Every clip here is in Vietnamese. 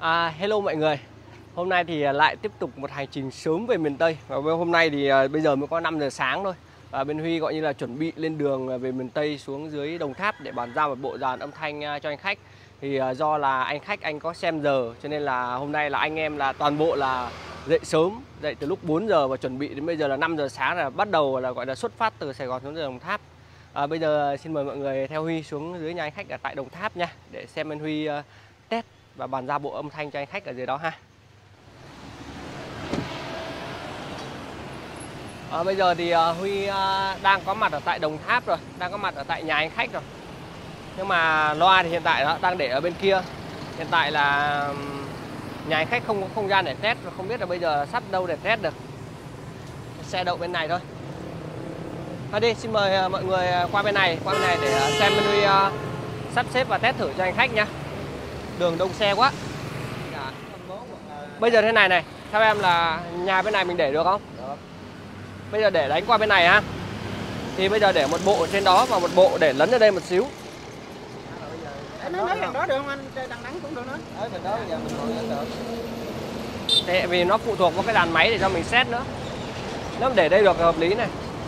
Hello mọi người. Hôm nay thì lại tiếp tục một hành trình sớm về miền Tây. Và hôm nay thì bây giờ mới có 5 giờ sáng thôi. Và bên Huy gọi như là chuẩn bị lên đường về miền Tây xuống dưới Đồng Tháp để bàn giao một bộ dàn âm thanh cho anh khách. Thì do là anh khách anh có xem giờ cho nên là hôm nay là anh em là toàn bộ là dậy sớm, dậy từ lúc 4 giờ và chuẩn bị đến bây giờ là 5 giờ sáng là bắt đầu là gọi là xuất phát từ Sài Gòn xuống dưới Đồng Tháp. Bây giờ xin mời mọi người theo Huy xuống dưới nhà anh khách ở tại Đồng Tháp nha, để xem bên Huy test và bàn giao bộ âm thanh cho anh khách ở dưới đó ha. Bây giờ thì Huy đang có mặt ở tại Đồng Tháp rồi, đang có mặt ở tại nhà anh khách rồi. Nhưng mà loa thì hiện tại đó đang để ở bên kia. Hiện tại là nhà anh khách không có không gian để test, và không biết là bây giờ sắp đâu để test được. Xe đậu bên này thôi. Đi, xin mời mọi người qua bên này để xem bên Huy sắp xếp và test thử cho anh khách nha. Đường đông xe quá. Bây giờ thế này, theo em là nhà bên này mình để được không? Được. Bây giờ để đánh qua bên này ha. Thì bây giờ để một bộ trên đó và một bộ để lấn ở đây một xíu. Nói rằng đó được không anh? Đằng nắng cũng được nữa. Mình đó bây giờ mình còn được. Tại vì nó phụ thuộc vào cái đàn máy để cho mình set nữa. Nếu để đây được hợp lý này.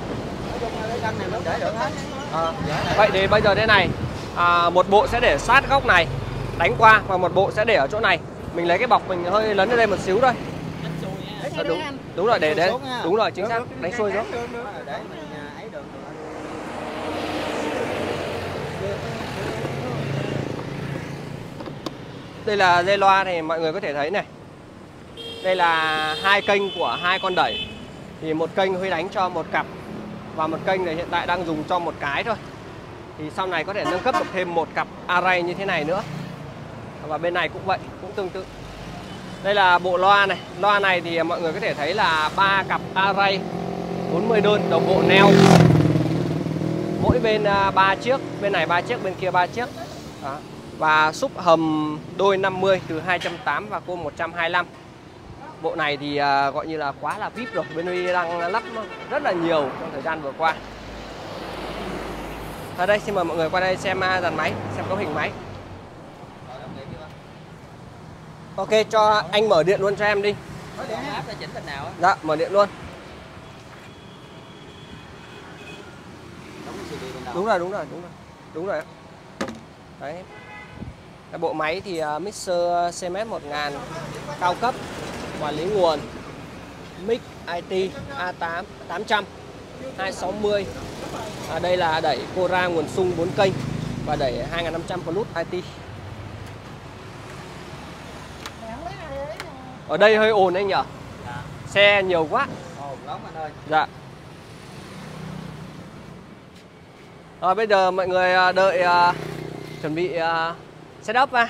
Vậy thì bây giờ thế này, một bộ sẽ để sát góc này đánh qua, và một bộ sẽ để ở chỗ này. Mình lấy cái bọc mình hơi lấn ở đây một xíu thôi. Đúng rồi, để đấy. Đúng rồi, chính xác. Đánh xuôi xuống. Đây là dây loa thì mọi người có thể thấy này. Đây là hai kênh của hai con đẩy. Thì một kênh Huy đánh cho một cặp, và một kênh này hiện tại đang dùng cho một cái thôi. Thì sau này có thể nâng cấp được thêm một cặp array như thế này nữa. Và bên này cũng vậy, cũng tương tự. Đây là bộ loa này. Loa này thì mọi người có thể thấy là 3 cặp array 40 đơn đồng bộ neo. Mỗi bên 3 chiếc, bên này 3 chiếc, bên kia 3 chiếc. Đó. Và súp hầm đôi 50 từ 280 và côn 125. Bộ này thì gọi như là quá là VIP rồi. Bên Huy đang lắp rất là nhiều trong thời gian vừa qua. Ở đây xin mời mọi người qua đây xem dàn máy, xem cấu hình máy. Ok, cho anh mở điện luôn cho em đi. Dạ, mở điện luôn. Đúng rồi. Đúng rồi. Đấy. Cái bộ máy thì mixer CMS 1000 cao cấp, quản lý nguồn, mic IT A8 800 260. Đây là đẩy Cora nguồn sung 4 kênh và đẩy 2500 Plus IT. Ở đây hơi ồn anh nhỉ? Dạ. Xe nhiều quá. Ồn lắm anh ơi. Dạ. Rồi bây giờ mọi người đợi chuẩn bị setup va.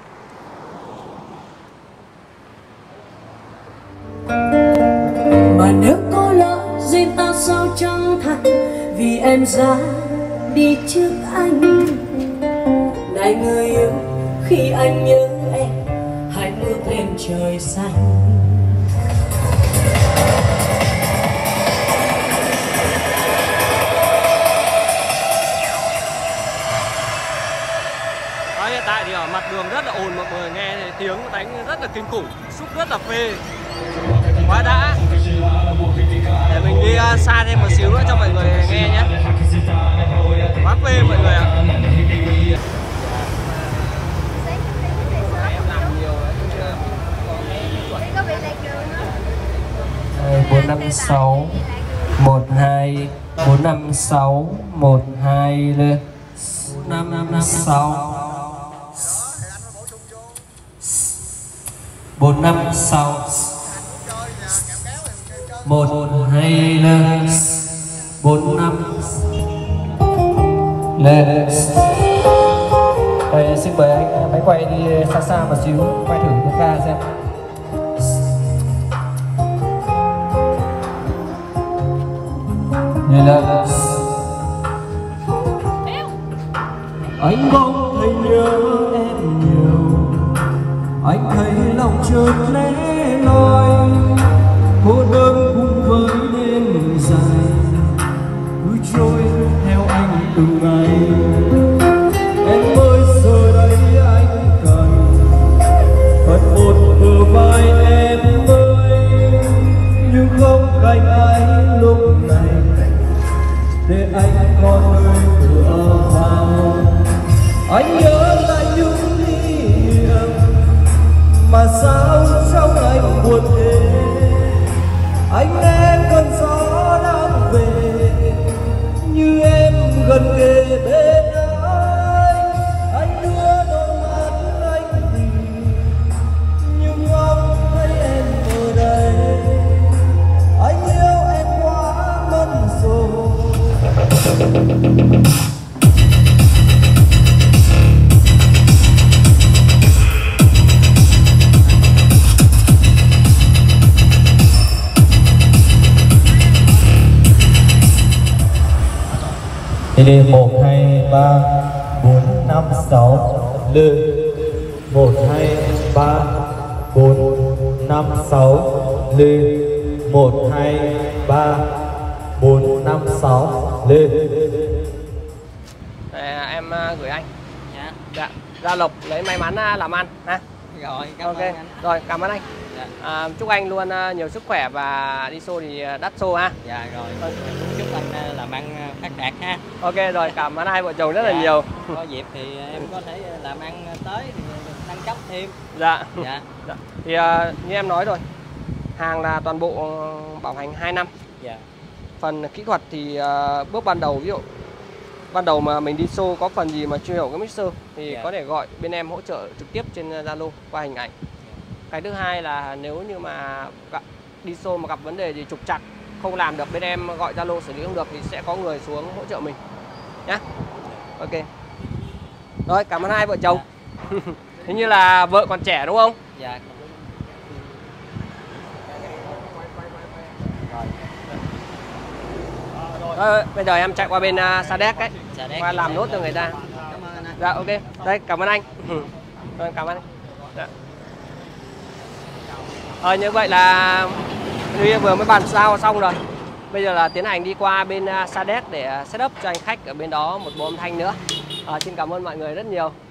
Mà nếu có lỡ duyên ta sao chẳng thành, vì em ra đi trước anh. Này người yêu, khi anh nhớ em, hãy bước lên trời xanh. Hiện tại thì ở mặt đường rất là ồn, mọi người nghe tiếng đánh rất là kinh khủng, xúc rất là phê, quá đã. Để mình đi xa thêm một xíu nữa cho mọi người nghe nhé. Quá phê mọi người ạ. Em làm nhiều đấy. 456 12 456 12 lên 456 456 12 lên 45 lên. Đây xin mời anh máy quay đi xa xa một xíu, quay thử cái ca xem. Đây là anh bỗng thấy nhớ em nhiều, anh thấy lòng chợt lẻ loi, cô đơn cùng với đêm dài cứ trôi theo anh từng ngày. Em ơi giờ đây anh cần phật Anh nhớ lại những kỷ niệm mà sao trong anh buồn thế. Anh nghe cơn gió đang về như em gần kề bên anh đưa đôi mắt anh tìm nhưng không thấy em ở đây. Anh yêu em quá mất rồi. Thì đi 1, 2, 3, 4, 5, 6 lư. 1, 2, 3, 4, 5, 6 lư. 1, 2, 3, 4, 5, 6 lư. Em gửi anh. Dạ. Dạ. Gia Lộc lấy may mắn làm ăn ha. Rồi, cảm ơn anh. Rồi, cảm ơn anh. Dạ. Chúc anh luôn nhiều sức khỏe và đi show thì đắt show ha. Dạ rồi. Chúc anh làm ăn phát đạt ha. Ok rồi, cảm ơn hai vợ chồng rất là nhiều. Có dịp thì em có thể làm ăn tới thì nâng cấp thêm. Dạ. Dạ. Dạ. Thì như em nói rồi, hàng là toàn bộ bảo hành 2 năm. Dạ. Phần kỹ thuật thì bước ban đầu, ví dụ ban đầu mà mình đi show có phần gì mà chưa hiểu cái mixer thì có thể gọi bên em hỗ trợ trực tiếp trên Zalo qua hình ảnh. Cái thứ hai là nếu như mà đi show mà gặp vấn đề gì trục trặc không làm được, bên em gọi Zalo xử lý không được thì sẽ có người xuống hỗ trợ mình nhá. Ok. Rồi, cảm ơn hai vợ chồng. Hình như là vợ còn trẻ đúng không? Dạ. Rồi, bây giờ em chạy qua bên Sadek ấy, qua làm nốt cho người ta. Cảm ơn anh. Dạ ok. Đây, cảm ơn anh. Rồi, cảm ơn anh. Dạ. Như vậy là vừa mới bàn giao xong rồi. Bây giờ là tiến hành đi qua bên Sadek để setup cho anh khách ở bên đó một bộ âm thanh nữa. Xin cảm ơn mọi người rất nhiều.